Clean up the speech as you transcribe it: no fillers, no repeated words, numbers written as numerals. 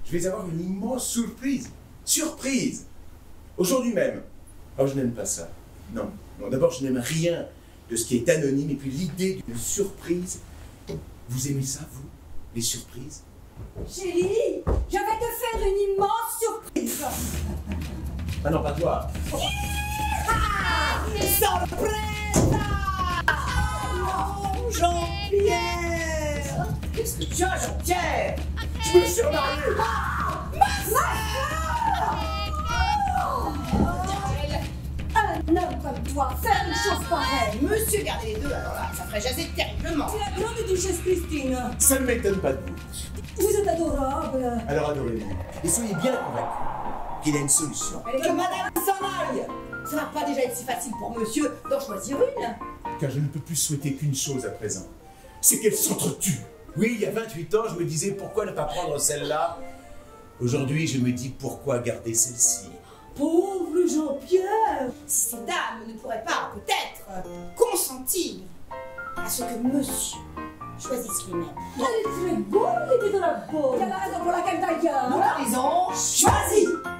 Je vais avoir une immense surprise. Surprise! Aujourd'hui même. Alors je n'aime pas ça. Non. Non, d'abord, je n'aime rien de ce qui est anonyme. Et puis l'idée d'une surprise. Vous aimez ça, vous? Les surprises? Chérie, je vais te faire une immense surprise. Ah non, pas toi. Sorpresa! Oh, Jean-Pierre! Qu'est-ce que tu as, Jean-Pierre? Je me suis remarié. Un homme comme toi, faire une chose pareille. Monsieur, gardez les deux, alors là, ça ferait jaser terriblement. La grande duchesse Christine, Ça ne m'étonne pas de vous. vous êtes adorable. Alors adorez-vous. Et soyez bien convaincus qu'il y a une solution. Que madame s'en aille. Ça va pas déjà être si facile pour monsieur d'en choisir une. Car je ne peux plus souhaiter qu'une chose à présent. C'est qu'elle s'entretue. Oui, il y a 28 ans, je me disais pourquoi ne pas prendre celle-là. Aujourd'hui, je me dis pourquoi garder celle-ci. Pauvre Jean-Pierre. Si ces dames ne pourraient pas, peut-être, consentir à ce que monsieur choisisse lui-même. Elle est très bonne, l'idée de la bonne. Il y a la raison pour laquelle d'ailleurs. Nous l'avons choisie.